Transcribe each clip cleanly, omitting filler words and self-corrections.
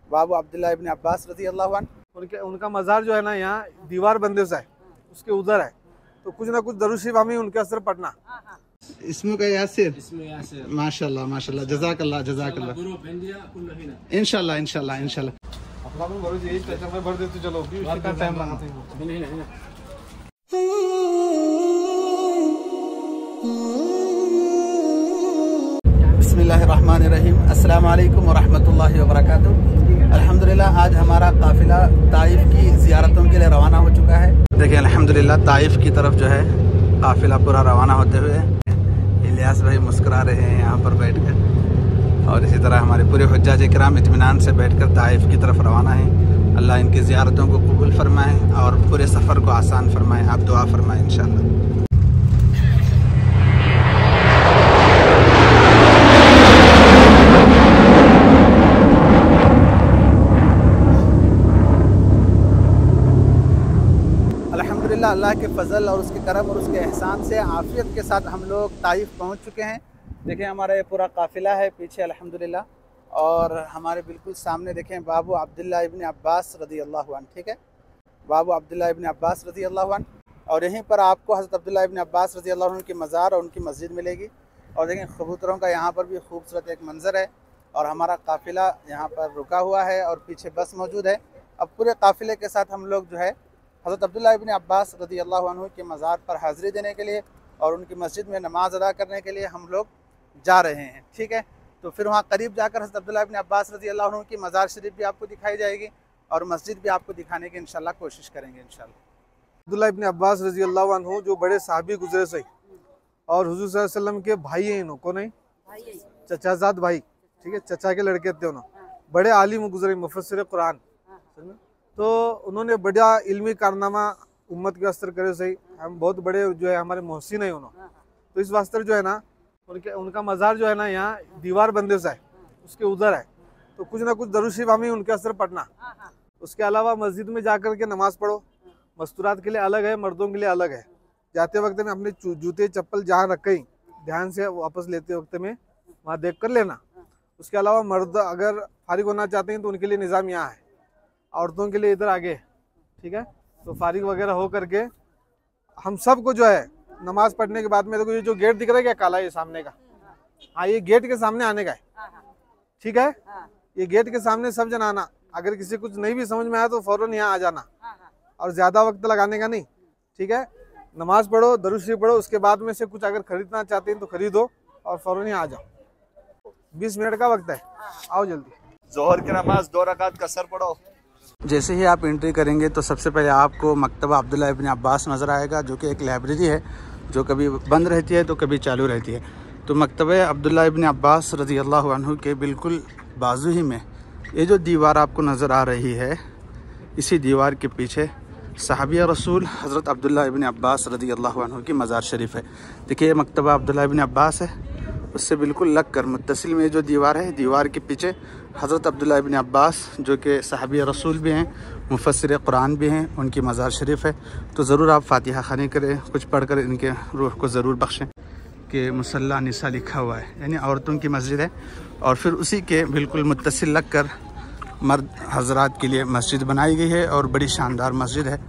बाबू अब्दुल्लाह इब्न अब्बास रज़ी अल्लाहु अन्हु। उनका मज़ार जो है ना यहाँ दीवार बंदे से है, उसके उधर है, तो कुछ ना कुछ दरूद शरीफ हमें उनके असर पढ़ना। इसमें का यासिर माशाल्लाह माशाल्लाह जज़ाकल्लाह जज़ाकल्लाह इंशाल्लाह इंशाल्लाह इंशाल्लाह। भर देते चलो टाइम लगाते हैं। बिस्मिल्लाहिर्रहमानिर्रहीम, अस्सलाम वालेकुम वरहमतुल्लाहि वबरकातुहू। अल्हम्दुलिल्लाह आज हमारा काफिला ताइफ की ज़ियारतों के लिए रवाना हो चुका है। देखिए अल्हम्दुलिल्लाह ताइफ की तरफ जो है काफिला पूरा रवाना होते हुए इलियास भाई मुस्कुरा रहे हैं यहाँ पर बैठकर, और इसी तरह हमारे पूरे हुज्जाज किराम इत्मीनान से बैठकर ताइफ की तरफ रवाना हैं। अल्लाह इनकी ज़ियारतों को कबूल फरमाए और पूरे सफ़र को आसान फरमाए। आप दुआ फरमाएँ इंशाअल्लाह। अल्लाह के फजल और उसके करम और उसके एहसान से आफियत के साथ हम लोग ताइफ पहुंच चुके हैं। देखें हमारा ये पूरा काफिला है पीछे अल्हम्दुलिल्लाह, और हमारे बिल्कुल सामने देखें बाबू अब्दुल्लाह इब्न अब्बास रज़ी अल्लाहु अन्हु। ठीक है, बाबू अब्दुल्लाह इब्न अब्बास रज़ी अल्लाहु अन्हु। और यहीं पर आपको हज़रत अब्दुल्लाह इब्न अब्बास रज़ी अल्लाहु अन्हु की मज़ार और उनकी मस्जिद मिलेगी। और देखें कबूतरों का यहाँ पर भी खूबसूरत एक मंज़र है, और हमारा काफिला यहाँ पर रुका हुआ है और पीछे बस मौजूद है। अब पूरे काफिले के साथ हम लोग जो है हज़रत अब्दुल्लाह इब्न अब्बास रज़ी अल्लाहु अन्हु के मज़ार पर हाज़िरी देने के लिए और उनकी मस्जिद में नमाज़ अदा करने के लिए हम लोग जा रहे हैं। ठीक है, तो फिर वहाँ करीब जाकर हज़रत अब्दुल्लाह इब्न अब्बास रज़ी अल्लाहु अन्हु की मज़ार शरीफ भी आपको दिखाई जाएगी और मस्जिद भी आपको दिखाने की इंशाल्लाह कोशिश करेंगे इंशाल्लाह। अब्दुल्लाह इब्न अब्बास रज़ी अल्लाहु अन्हु जो बड़े सहाबी गुजरे सही, और हुज़ूर सल्लल्लाहु अलैहि वसल्लम के भाई हैं, इनको नहीं चचाजाद भाई, ठीक है, चचा के लड़के थे उन्होंने, बड़े आलिम गुजरे, मुफस्सिर कुरान। तो उन्होंने बड़ा इल्मी कारनामा उम्मत के असर करे सही, हम बहुत बड़े जो है हमारे मोहसिन है उन्होंने। तो इस वास्ते जो है ना उनका मज़ार जो है ना यहाँ दीवार बंदे से है, उसके उधर है, तो कुछ ना कुछ दरूद शरीफ हमें उनके असर पढ़ना। उसके अलावा मस्जिद में जाकर के नमाज़ पढ़ो, मस्तूरात के लिए अलग है, मर्दों के लिए अलग है। जाते वक्त में अपने जूते चप्पल जहाँ रखें ध्यान से वापस लेते वक्त में वहाँ देख कर लेना। उसके अलावा मर्द अगर फारिग होना चाहते हैं तो उनके लिए निज़ाम यहाँ है, औरतों के लिए इधर आगे। ठीक है, तो फारिग वगैरह हो करके हम सब को जो है नमाज पढ़ने के बाद में, देखो ये जो गेट दिख रहा है क्या काला, ये सामने का, हाँ ये गेट के सामने आने का है। ठीक है, ये गेट के सामने सब जन आना। अगर किसी कुछ नहीं भी समझ में आया तो फौरन यहाँ आ जाना, और ज़्यादा वक्त लगाने का नहीं। ठीक है, नमाज पढ़ो, दरूद शरीफ पढ़ो, उसके बाद में से कुछ अगर खरीदना चाहते हैं तो खरीदो और फौरन यहाँ आ जाओ। 20 मिनट का वक्त है, आओ जल्दी। जोहर की नमाज 2 रकात का सर पढ़ो। जैसे ही आप एंट्री करेंगे तो सबसे पहले आपको मकतबा अब्दुल्लाह इब्न अब्बास नज़र आएगा, जो कि एक लाइब्रेरी है जो कभी बंद रहती है तो कभी चालू रहती है। तो मकतबा अब्दुल्लाह इब्न अब्बास रज़ी अल्लाहु अन्हु के बिल्कुल बाजू ही में ये जो दीवार आपको नज़र आ रही है, इसी दीवार के पीछे सहाबी रसूल हज़रत अब्दुल्लाह इब्न अब्बास रज़ी अल्लाहु अन्हु की मज़ार शरीफ है। देखिए मकतबा अब्दुल्लाह इब्न अब्बास है, उससे बिल्कुल लग कर मुत्तसिल में जो दीवार है, दीवार के पीछे हज़रत अब्दुल्लाह इब्न अब्बास जो कि सहाबी रसूल भी हैं, मुफस्सिर कुरान भी हैं, उनकी मज़ार शरीफ है। तो ज़रूर आप फातिहा ख़ानी करें, कुछ पढ़कर इनके रूह को ज़रूर बख्शें। कि मुसल्ला निसा लिखा हुआ है, यानी औरतों की मस्जिद है, और फिर उसी के बिल्कुल मुत्तसिल लग कर मर्द हजरात के लिए मस्जिद बनाई गई है, और बड़ी शानदार मस्जिद है,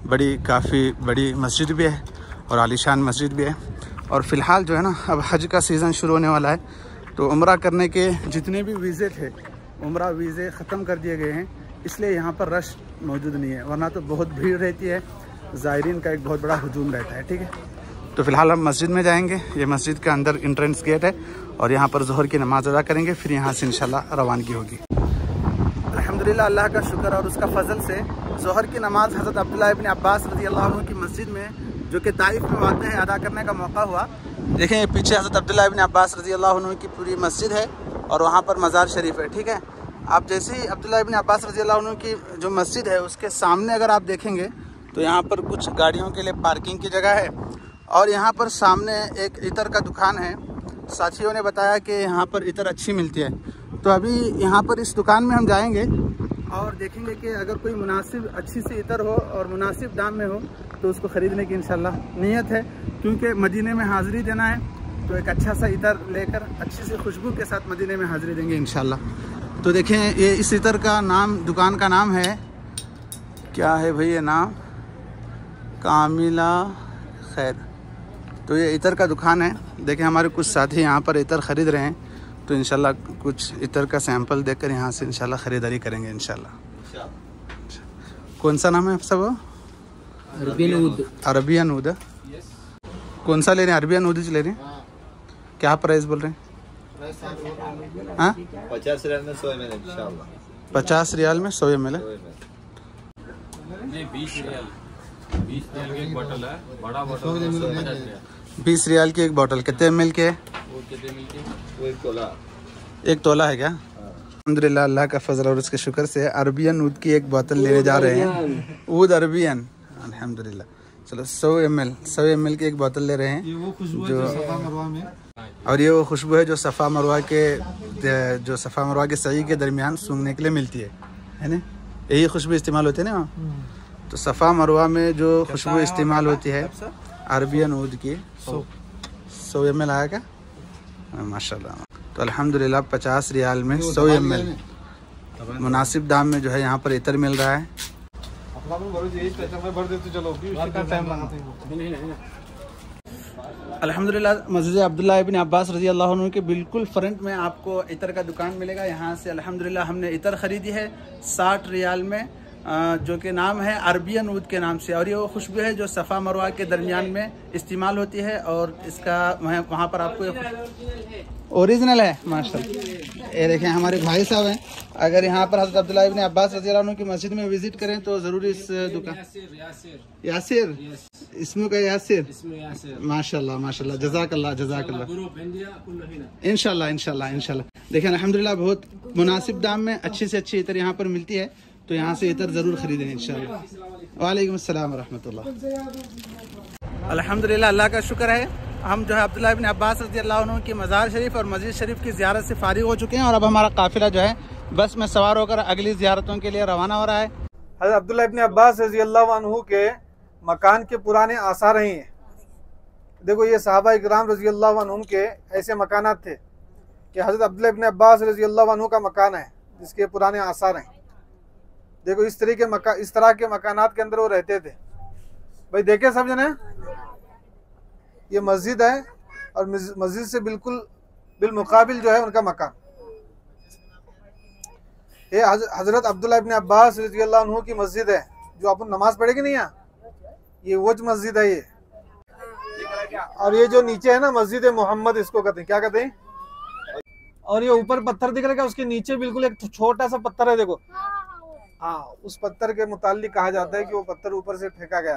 काफ़ी बड़ी मस्जिद भी है और आलीशान मस्जिद भी है। और फ़िलहाल जो है ना अब हज का सीज़न शुरू होने वाला है, तो उम्रा करने के जितने भी वीज़े थे, उम्रा वीज़े ख़त्म कर दिए गए हैं, इसलिए यहाँ पर रश मौजूद नहीं है, वरना तो बहुत भीड़ रहती है, ज़ायरीन का एक बहुत बड़ा हुजूम रहता है। ठीक है, तो फ़िलहाल हम मस्जिद में जाएंगे। ये मस्जिद के अंदर एंट्रेंस गेट है, और यहाँ पर ज़ोहर की नमाज़ अदा करेंगे, फिर यहाँ से इंशाल्लाह रवानगी होगी। अल्हम्दुलिल्लाह, अल्लाह का शुक्र और उसका फ़ज़ल से ज़ोहर की नमाज़ हज़रत अब्दुल्लाह इब्न अब्बास रज़ी अल्लाहु अन्हु की मस्जिद में, जो कि ताइफ में वाक़ है, अदा करने का मौका हुआ। देखें ये पीछे हज़रत अब्दुल्लाह इब्न अब्बास रज़ी अल्लाहु अन्हु की पूरी मस्जिद है, और वहाँ पर मज़ार शरीफ है। ठीक है, आप जैसे ही अब्दुल्लाह इब्न अब्बास रज़ी अल्लाहु अन्हु की जो मस्जिद है उसके सामने अगर आप देखेंगे तो यहाँ पर कुछ गाड़ियों के लिए पार्किंग की जगह है, और यहाँ पर सामने एक इतर का दुकान है। साथियों ने बताया कि यहाँ पर इतर अच्छी मिलती है, तो अभी यहाँ पर इस दुकान में हम जाएंगे और देखेंगे कि अगर कोई मुनासिब अच्छी सी इतर हो और मुनासिब दाम में हो तो उसको ख़रीदने की इंशाल्लाह नीयत है, क्योंकि मदीने में हाज़िरी देना है, तो एक अच्छा सा इतर लेकर अच्छी सी खुशबू के साथ मदीने में हाज़िरी देंगे इंशाल्लाह। तो देखें ये इस इतर का नाम, दुकान का नाम है, क्या है भाई ये नाम, कामिला खैर। तो ये इतर का दुकान है। देखें हमारे कुछ साथी यहाँ पर इतर ख़रीद रहे हैं, तो इंशाल्लाह कुछ इतर का सैंपल देखकर यहाँ से इंशाल्लाह ख़रीदारी करेंगे इंशाल्लाह। कौन सा नाम है सब? Arabian oud. कौन सा ले रहे हैं? अरबियन ऊद ले रहे हैं। क्या प्राइस बोल रहे हैं? हाँ 50 रियाल में 100 ml इंशाल्लाह। 50 रियाल में 100 ml है। नहीं 20 रियाल की एक बोतल है, बड़ा बोतल है 50 रियाल। 20 रियाल की एक बोतल कितने ml के है? वो कितने मिल के? वो 1 तोला। 1 तोला है क्या? अल्हम्दुलिल्लाह, अल्लाह का फजल और उसके शुक्र से अरबियन ऊद की एक बोतल लेने जा रहे हैं। ऊद अरबियन, अल्हम्दुलिल्लाह। चलो 100 ml की एक बोतल ले रहे हैं। ये वो खुशबू जो सफा मरवा में, और ये वो खुशबू है जो सफ़ा मरवा के सही के दरमियान सूंघने के लिए मिलती है ना? यही खुशबू इस्तेमाल होती है ना वहाँ। तो सफ़ा मरवा में जो खुशबू इस्तेमाल होती है अरबियन ऊद की, 100 ml आया क्या? माशाल्लाह। तो अल्हम्दुलिल्लाह 50 रियाल में 100 ml मुनासिब दाम में जो है यहाँ पर इतर मिल रहा है। अल्हम्दुलिल्लाह मस्जिद अब्दुल्ला इब्न अब्बास रज़ी अल्लाह अन्हु के बिल्कुल फ्रंट में आपको इतर का दुकान मिलेगा। यहाँ से अल्हम्दुलिल्लाह हमने इतर ख़रीदी है 60 रियाल में, जो कि नाम है अरबियन ऊद के नाम से। और ये वो खुशबू है जो सफ़ा मरवा के दरमियान में इस्तेमाल होती है। और इसका वहाँ पर आपको ओरिजिनल है माशाल्लाह। ये देखें हमारे भाई साहब हैं, अगर यहाँ पर हज़रत अब्दुल्ला इब्न अब्बास रज़ी अल्लाह अन्हु की मस्जिद में विज़िट करें तो ज़रूर इस दुकान। यासिर, इसमें का यासिर, माशाल्लाह माशाल्लाह, जज़ाकल्लाह जज़ाकल्लाह, इंशाल्लाह इंशाल्लाह इंशाल्लाह। देखें अल्हम्दुलिल्लाह बहुत मुनासिब दाम में अच्छी से अच्छी इतर यहाँ पर मिलती है, तो यहाँ से इतर ज़रूर ख़रीदें इंशाल्लाह। वालेकुम अस्सलाम व रहमतुल्लाह। अल्हम्दुलिल्लाह, अल्लाह का शुक्र है, हम जो है अब्दुल्ला इब्न अब्बास रज़ी अल्लाह अन्हु की मज़ार शरीफ और मस्जिद शरीफ की ज़ियारत से फारिग हो चुके हैं। और अब हमारा काफ़िला जो है बस में सवार होकर अगली ज़ियारतों के लिए रवाना हो रहा है। हज़रत अब्दुल्ला इब्न अब्बास रज़ी अल्लाह अन्हु के मकान के पुराने आसार हैं। देखो ये सहाबा इकराम रज़ी अल्लाह अन्हुम के ऐसे मकानात थे कि हज़रत अब्दुल्ला इब्न अब्बास रज़ी अल्लाह अन्हु का मकान है जिसके पुराने आसार हैं। देखो इस तरह के मकानात के अंदर वो रहते थे। भाई देखे सब जने, ये मस्जिद है और मस्जिद से बिल्कुल बिलमुकाबिल जो है उनका मकान। ये हज़रत अब्दुल्ला इब्न अब्बास रज़ी अल्लाह अन्हु की मस्जिद है जो अपन नमाज पढ़ेगी नहीं यहाँ, ये वो मस्जिद है ये। और ये जो नीचे है ना मस्जिद मोहम्मद, इसको कहते हैं, क्या कहते हैं? और ये ऊपर पत्थर दिख रहा है, उसके नीचे बिल्कुल एक छोटा सा पत्थर है, देखो। हाँ, उस पत्थर के मुताल्लिक कहा जाता है कि वो पत्थर ऊपर से फेंका गया।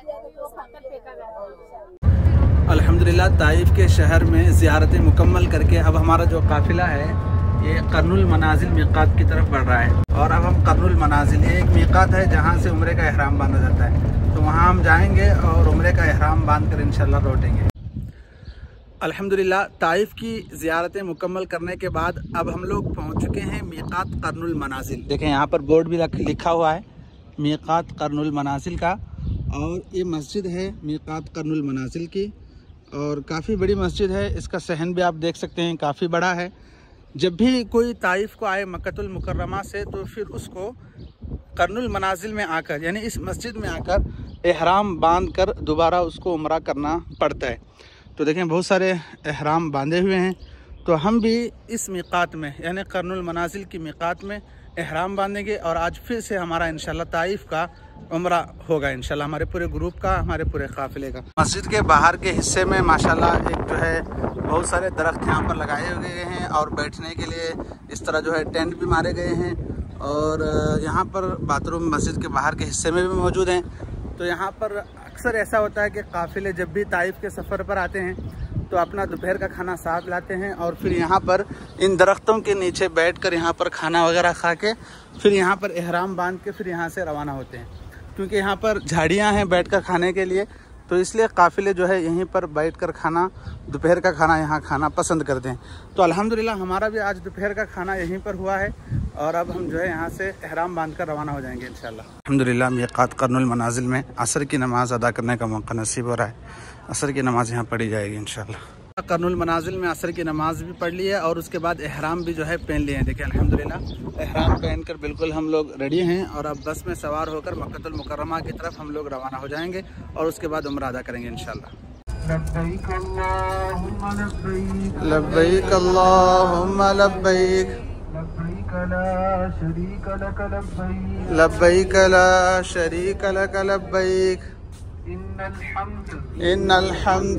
अल्हम्दुलिल्लाह, ताइफ के शहर में ज़ियारतें मुकम्मल करके अब हमारा जो काफ़िला है ये कर्नुल मनाजिल मीक़ात की तरफ बढ़ रहा है। और अब हम कर्नुल मनाजिल, ये एक मीक़ात है जहाँ से उम्रे का एहराम बांधा जाता है, तो वहाँ हम जाएंगे और उम्रे का एहराम बांध कर इंशाल्लाह लौटेंगे। अल्हम्दुलिल्लाह, ताइफ की ज़ियारतें मुकम्मल करने के बाद अब हम लोग पहुँच चुके हैं मीक़ात कर्नुल मनाजिल। देखें यहाँ पर बोर्ड भी लिखा हुआ है मीक़ात कर्नुल मनाजिल का। और ये मस्जिद है मीक़ात कर्नुल मनाजिल की, और काफ़ी बड़ी मस्जिद है। इसका सहन भी आप देख सकते हैं, काफ़ी बड़ा है। जब भी कोई ताइफ को आए मक्कतुल मुकर्रमा से, तो फिर उसको कर्नुल मनाजिल में आकर, यानी इस मस्जिद में आकर एहराम बांध कर दोबारा उसको उम्रा करना पड़ता है। तो देखें बहुत सारे एहराम बांधे हुए हैं। तो हम भी इस मीक़ात में, यानी कर्नुल मनाजिल की मीक़ात में एहराम बांधेंगे। और आज फिर से हमारा इंशाल्लाह ताइफ का उम्रा होगा इंशाल्लाह, हमारे पूरे ग्रुप का, हमारे पूरे काफ़िले का। मस्जिद के बाहर के हिस्से में माशाल्लाह एक जो है बहुत सारे दरख्त यहाँ पर लगाए हुए हैं, और बैठने के लिए इस तरह जो है टेंट भी मारे गए हैं। और यहाँ पर बाथरूम मस्जिद के बाहर के हिस्से में भी मौजूद हैं। तो यहाँ पर अक्सर ऐसा होता है कि काफ़िले जब भी ताइफ के सफ़र पर आते हैं तो अपना दोपहर का खाना साथ लाते हैं, और फिर यहाँ पर इन दरख्तों के नीचे बैठकर यहाँ पर खाना वगैरह खा के फिर यहाँ पर एहराम बांध के फिर यहाँ से रवाना होते हैं। क्योंकि यहाँ पर झाड़ियाँ हैं बैठकर खाने के लिए, तो इसलिए काफ़िले जो है यहीं पर बैठकर खाना, दोपहर का खाना यहाँ खाना पसंद करते हैं। तो अल्हम्दुलिल्लाह हमारा भी आज दोपहर का खाना यहीं पर हुआ है, और अब हम जो है यहाँ से एहराम बांधकर रवाना हो जाएंगे इंशाल्लाह। अल्हम्दुलिल्लाह मीक़ात कर्नुल मनाजिल में असर की नमाज़ अदा करने का मौका नसीब हो रहा है। असर की नमाज़ यहाँ पढ़ी जाएगी इंशाल्लाह। कर्नुल मनाजिल में असर की नमाज भी पढ़ ली है और उसके बाद एहराम भी जो है पहन लिए हैं। देखिए अल्हम्दुलिल्लाह एहराम पहनकर बिल्कुल हम लोग रेडी हैं और अब बस में सवार होकर मक्कतुल मुकर्रमा की तरफ हम लोग रवाना हो जाएंगे और उसके बाद उम्रा अदा करेंगे इंशाल्लाह। लब्बैक अल्लाहुम्मा लब्बैक, लब्बैक अल्लाहुम्मा लब्बैक, लब्बैक ला शरीक लक लब्बैक, लब्बैक ला शरीक लक लब्बैक, इन्नल हम्द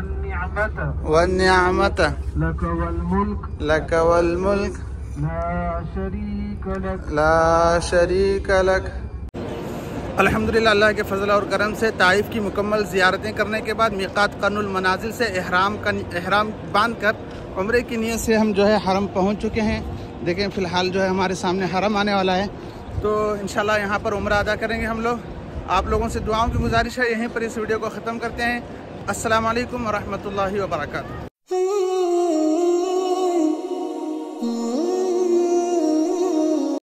वन्निअमत लक वल मुल्क ला शरीक लक। अल्हम्दुलिल्लाह अल्लाह के फजल और करम से ताइफ की मुकम्मल ज़ियारतें करने के बाद मीक़ात कर्नुल मनाजिल से एहराम बांध कर उम्रे की नीयत से हम जो है हरम पहुँच चुके हैं। देखें फ़िलहाल जो है हमारे सामने हरम आने वाला है, तो इंशाल्लाह यहाँ पर उम्रा अदा करेंगे हम लोग। आप लोगों से दुआओं की गुजारिश है। यहीं पर इस वीडियो को ख़त्म करते हैं। अस्सलाम वालेकुम व रहमतुल्लाहि व बरकातुहू।